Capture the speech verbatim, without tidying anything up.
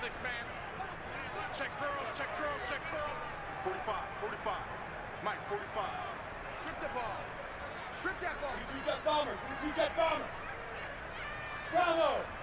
six man. Check curls, check curls, check curls. forty-five, forty-five. Mike, forty-five. Strip the ball. Strip that ball. twenty-two jet bomber, twenty-two jet bomber. Bravo.